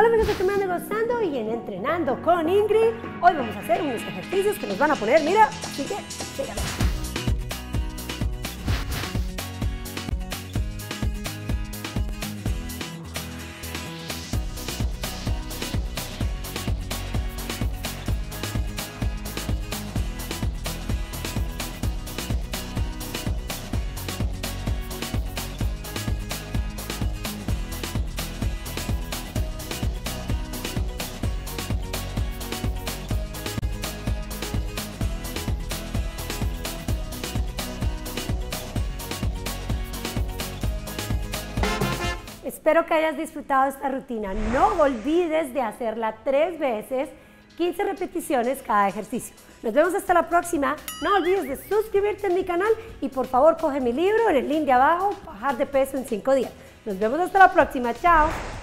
Hola amigos de Que Me Ande Gozando y en Entrenando con Ingrid. Hoy vamos a hacer unos ejercicios que nos van a poner, mira, así que síganme. Espero que hayas disfrutado esta rutina. No olvides de hacerla 3 veces, 15 repeticiones cada ejercicio. Nos vemos hasta la próxima. No olvides de suscribirte en mi canal y por favor coge mi libro en el link de abajo, Bajar de peso en 5 días. Nos vemos hasta la próxima. Chao.